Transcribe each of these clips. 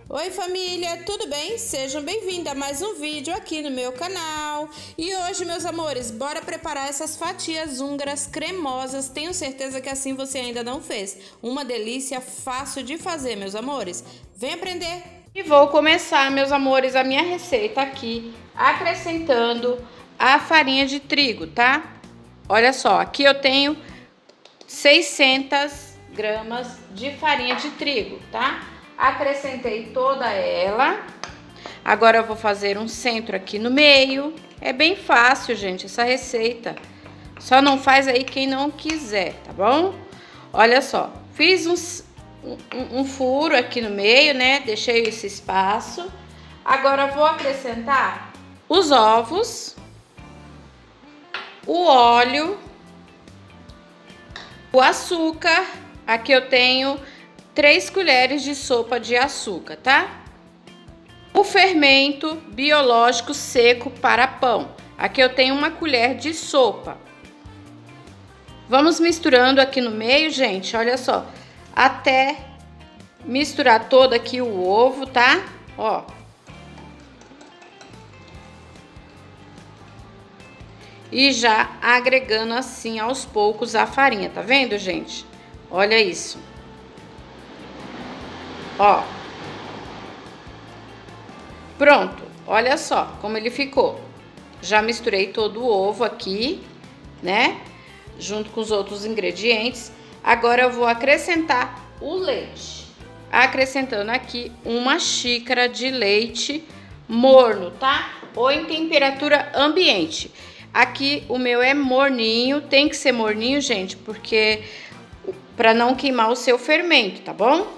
Oi família, tudo bem? Sejam bem-vindos a mais um vídeo aqui no meu canal. E hoje, meus amores, bora preparar essas fatias húngaras cremosas. Tenho certeza que assim você ainda não fez. Uma delícia, fácil de fazer, meus amores. Vem aprender! E vou começar, meus amores, a minha receita aqui, acrescentando a farinha de trigo, tá? Olha só, aqui eu tenho 600 gramas de farinha de trigo, tá? Acrescentei toda ela. Agora eu vou fazer um centro aqui no meio. É bem fácil, gente, essa receita. Só não faz aí quem não quiser, tá bom? Olha só, fiz um furo aqui no meio, né? Deixei esse espaço. Agora eu vou acrescentar os ovos, o óleo, o açúcar. Aqui eu tenho 3 colheres de sopa de açúcar, tá? O fermento biológico seco para pão. Aqui eu tenho 1 colher de sopa. Vamos misturando aqui no meio, gente, olha só. Até misturar todo aqui o ovo, tá? Ó. E já agregando assim aos poucos a farinha, tá vendo, gente? Olha isso. Ó, pronto, olha só como ele ficou. Já misturei todo o ovo aqui, né, junto com os outros ingredientes. Agora eu vou acrescentar o leite. Acrescentando aqui 1 xícara de leite morno, tá? Ou em temperatura ambiente. Aqui o meu é morninho, tem que ser morninho, gente, porque para não queimar o seu fermento, tá bom?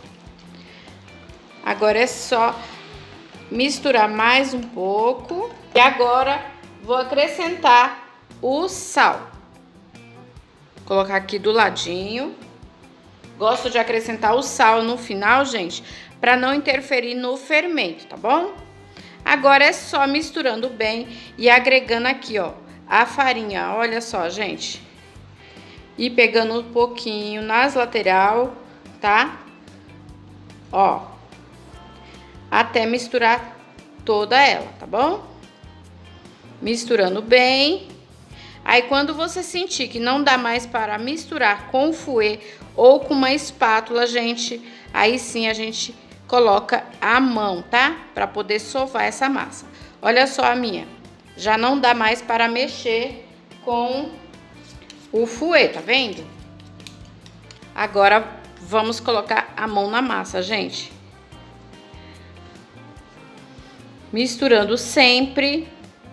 Agora é só misturar mais um pouco. E agora vou acrescentar o sal. Vou colocar aqui do ladinho. Gosto de acrescentar o sal no final, gente, para não interferir no fermento, tá bom? Agora é só misturando bem e agregando aqui, ó, a farinha. Olha só, gente. E pegando um pouquinho nas lateral, tá? Ó. Até misturar toda ela, tá bom? Misturando bem. Aí, quando você sentir que não dá mais para misturar com o fouet ou com uma espátula, gente, aí sim a gente coloca a mão, tá? Para poder sovar essa massa. Olha só a minha. Já não dá mais para mexer com o fouet, tá vendo? Agora, vamos colocar a mão na massa, gente. Misturando sempre.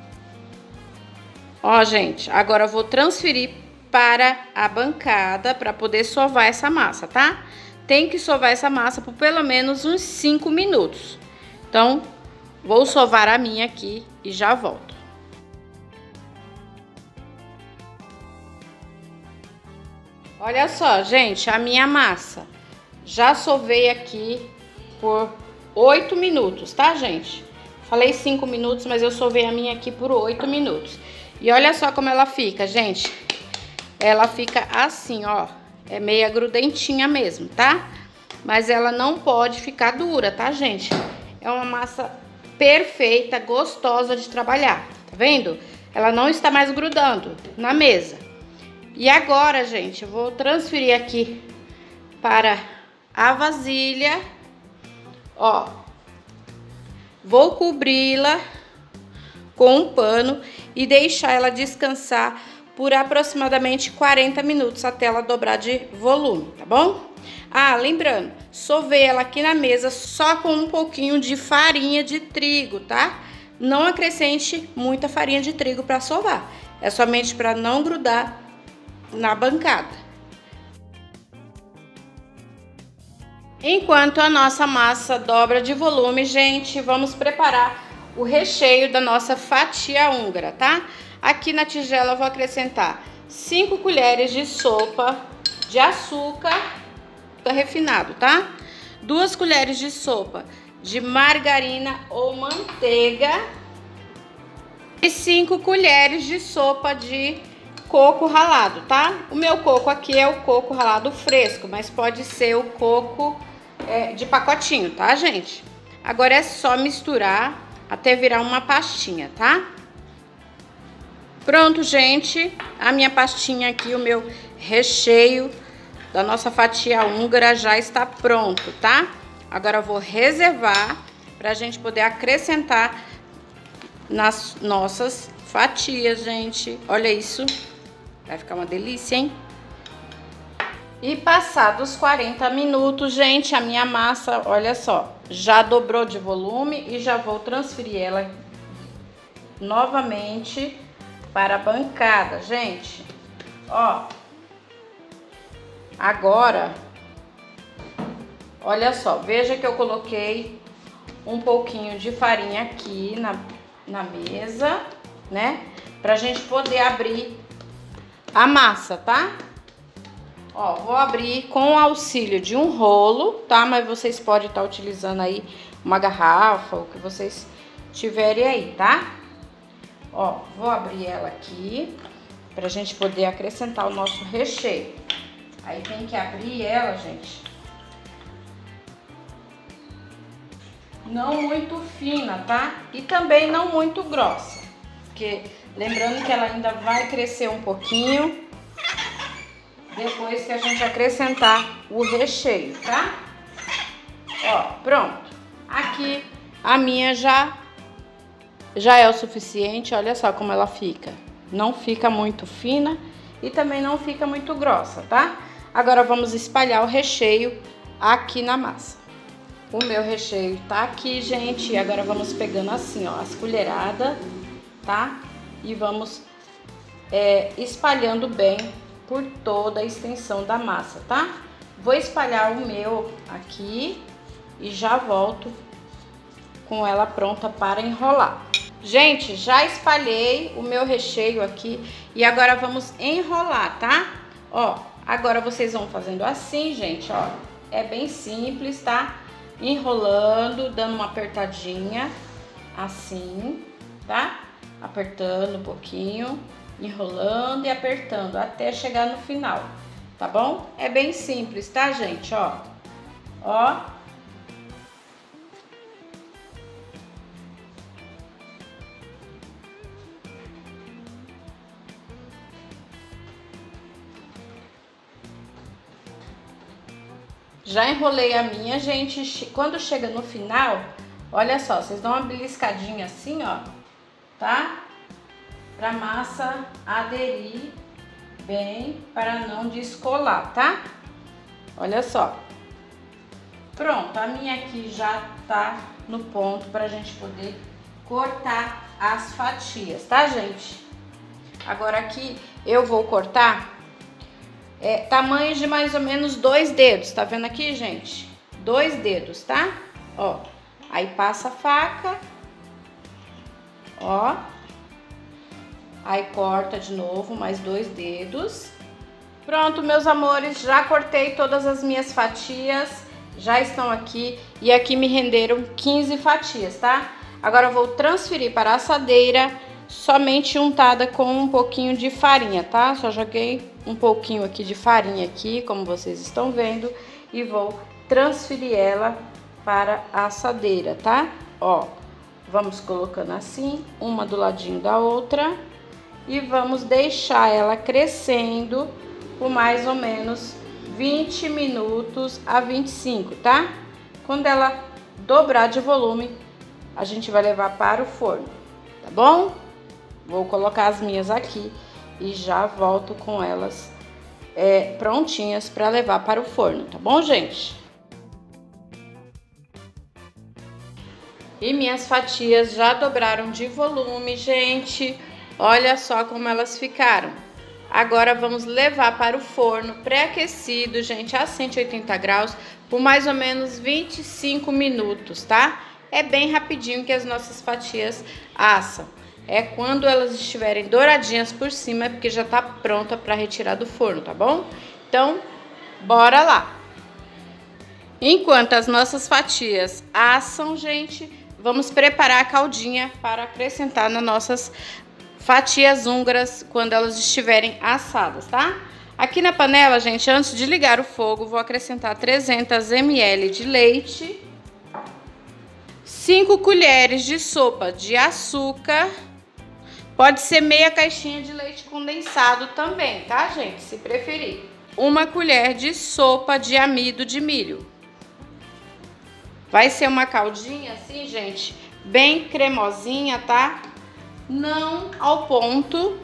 Ó, gente, agora eu vou transferir para a bancada para poder sovar essa massa, tá? Tem que sovar essa massa por pelo menos uns 5 minutos. Então, vou sovar a minha aqui e já volto. Olha só, gente, a minha massa. Já sovei aqui por 8 minutos, tá, gente? Falei 5 minutos, mas eu sovei a minha aqui por 8 minutos. E olha só como ela fica, gente. Ela fica assim, ó. É meia grudentinha mesmo, tá? Mas ela não pode ficar dura, tá, gente? É uma massa perfeita, gostosa de trabalhar. Tá vendo? Ela não está mais grudando na mesa. E agora, gente, eu vou transferir aqui para a vasilha. Ó. Vou cobri-la com um pano e deixar ela descansar por aproximadamente 40 minutos até ela dobrar de volume, tá bom? Ah, lembrando, sovei ela aqui na mesa só com um pouquinho de farinha de trigo, tá? Não acrescente muita farinha de trigo para sovar, é somente para não grudar na bancada. Enquanto a nossa massa dobra de volume, gente, vamos preparar o recheio da nossa fatia húngara, tá? Aqui na tigela eu vou acrescentar 5 colheres de sopa de açúcar refinado, tá? 2 colheres de sopa de margarina ou manteiga e 5 colheres de sopa de coco ralado, tá? O meu coco aqui é o coco ralado fresco, mas pode ser o coco de pacotinho, tá, gente? Agora é só misturar até virar uma pastinha, tá? Pronto, gente. A minha pastinha aqui, o meu recheio da nossa fatia húngara já está pronto, tá? Agora eu vou reservar pra gente poder acrescentar nas nossas fatias, gente. Olha isso. Vai ficar uma delícia, hein? E passados 40 minutos, gente, a minha massa, olha só, já dobrou de volume e já vou transferir ela novamente para a bancada, gente. Ó, agora, olha só, veja que eu coloquei um pouquinho de farinha aqui na mesa, né? Pra gente poder abrir a massa, tá? Ó, vou abrir com o auxílio de um rolo, tá? Mas vocês podem estar utilizando aí uma garrafa, o que vocês tiverem aí, tá? Ó, vou abrir ela aqui pra gente poder acrescentar o nosso recheio. Aí tem que abrir ela, gente, não muito fina, tá? E também não muito grossa, porque lembrando que ela ainda vai crescer um pouquinho depois que a gente acrescentar o recheio, tá? Ó, pronto. Aqui a minha já é o suficiente, olha só como ela fica. Não fica muito fina e também não fica muito grossa, tá? Agora vamos espalhar o recheio aqui na massa. O meu recheio tá aqui, gente. E agora vamos pegando assim, ó, as colheradas, tá? E vamos espalhando bem por toda a extensão da massa, tá? Vou espalhar o meu aqui e já volto com ela pronta para enrolar. Gente, já espalhei o meu recheio aqui e agora vamos enrolar, tá? Ó, agora vocês vão fazendo assim, gente, ó. É bem simples, tá? Enrolando, dando uma apertadinha, assim, tá? Apertando um pouquinho, enrolando e apertando até chegar no final, tá bom? É bem simples, tá, gente? Ó, ó. Já enrolei a minha, gente. Quando chega no final, olha só, vocês dão uma beliscadinha assim, ó, tá? Pra massa aderir bem, para não descolar, tá? Olha só. Pronto, a minha aqui já tá no ponto pra gente poder cortar as fatias, tá, gente? Agora aqui eu vou cortar tamanho de mais ou menos 2 dedos, tá vendo aqui, gente? 2 dedos, tá? Ó, aí passa a faca, ó, aí corta de novo mais 2 dedos. Pronto, meus amores, já cortei todas as minhas fatias, já estão aqui e aqui me renderam 15 fatias, tá? Agora eu vou transferir para a assadeira, somente untada com um pouquinho de farinha, tá? Só joguei um pouquinho aqui de farinha aqui, como vocês estão vendo, e vou transferir ela para a assadeira, tá? Ó, vamos colocando assim, uma do ladinho da outra, e vamos deixar ela crescendo por mais ou menos 20 minutos a 25, tá? Quando ela dobrar de volume, a gente vai levar para o forno, tá bom? Vou colocar as minhas aqui e já volto com elas prontinhas para levar para o forno, tá bom, gente? E minhas fatias já dobraram de volume, gente. Olha só como elas ficaram. Agora vamos levar para o forno pré-aquecido, gente, a 180 graus, por mais ou menos 25 minutos, tá? É bem rapidinho que as nossas fatias assam. É quando elas estiverem douradinhas por cima, porque já tá pronta para retirar do forno, tá bom? Então, bora lá! Enquanto as nossas fatias assam, gente, vamos preparar a caldinha para acrescentar nas nossas fatias húngaras quando elas estiverem assadas, tá? Aqui na panela, gente, antes de ligar o fogo, vou acrescentar 300 ml de leite. 5 colheres de sopa de açúcar. Pode ser meia caixinha de leite condensado também, tá, gente? Se preferir. 1 colher de sopa de amido de milho. Vai ser uma caldinha assim, gente, bem cremosinha, tá? Não ao ponto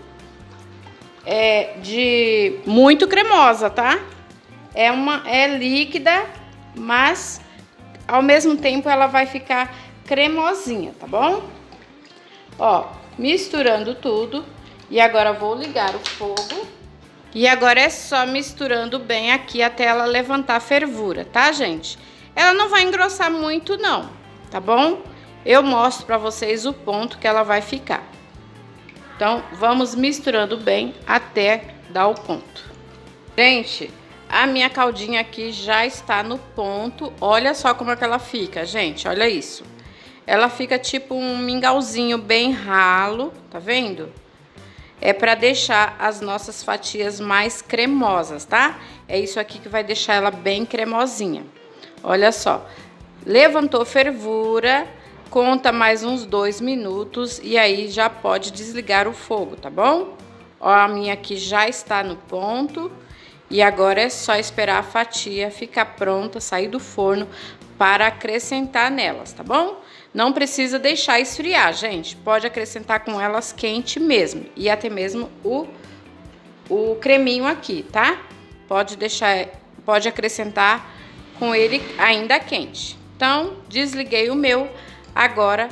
de muito cremosa, tá? É líquida, mas ao mesmo tempo ela vai ficar cremosinha, tá bom? Ó, misturando tudo. E agora vou ligar o fogo. E agora é só misturando bem aqui até ela levantar fervura, tá, gente? Ela não vai engrossar muito não, tá bom? Eu mostro pra vocês o ponto que ela vai ficar. Então, vamos misturando bem até dar o ponto. Gente, a minha caldinha aqui já está no ponto. Olha só como é que ela fica, gente. Olha isso. Ela fica tipo um mingauzinho bem ralo, tá vendo? É para deixar as nossas fatias mais cremosas, tá? É isso aqui que vai deixar ela bem cremosinha. Olha só. Levantou fervura, conta mais uns 2 minutos e aí já pode desligar o fogo, tá bom? Ó, a minha aqui já está no ponto. E agora é só esperar a fatia ficar pronta, sair do forno para acrescentar nelas, tá bom? Não precisa deixar esfriar, gente. Pode acrescentar com elas quente mesmo. E até mesmo o creminho aqui, tá? Pode acrescentar com ele ainda quente. Então, desliguei o meu. Agora,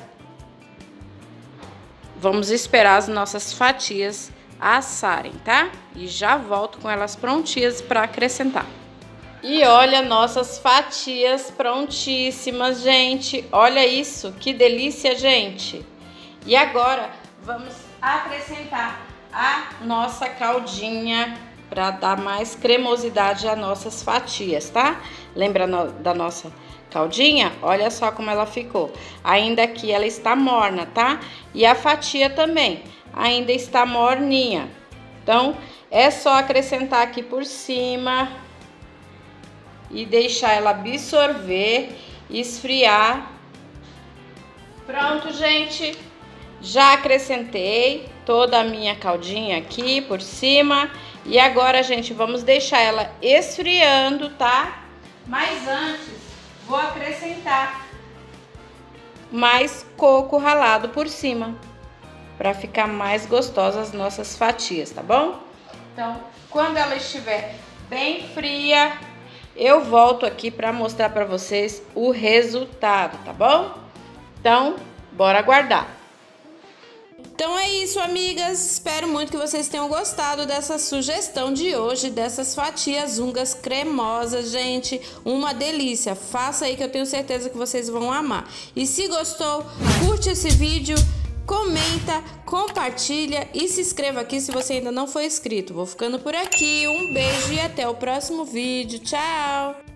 vamos esperar as nossas fatias assarem, tá? E já volto com elas prontinhas para acrescentar. E olha nossas fatias prontíssimas, gente. Olha isso, que delícia, gente. E agora vamos acrescentar a nossa caldinha para dar mais cremosidade às nossas fatias, tá? Lembra da nossa caldinha? Olha só como ela ficou. Ainda aqui ela está morna, tá? E a fatia também ainda está morninha. Então, é só acrescentar aqui por cima e deixar ela absorver, esfriar. Pronto, gente. Já acrescentei toda a minha caldinha aqui por cima. E agora, gente, vamos deixar ela esfriando, tá? Mas antes, vou acrescentar mais coco ralado por cima, para ficar mais gostosas as nossas fatias, tá bom? Então, quando ela estiver bem fria, eu volto aqui para mostrar para vocês o resultado, tá bom? Então, bora aguardar. Então é isso, amigas. Espero muito que vocês tenham gostado dessa sugestão de hoje, dessas fatias ungas cremosas, gente. Uma delícia. Faça aí que eu tenho certeza que vocês vão amar. E se gostou, curte esse vídeo, comenta, compartilha e se inscreva aqui se você ainda não for inscrito. Vou ficando por aqui. Um beijo e até o próximo vídeo. Tchau!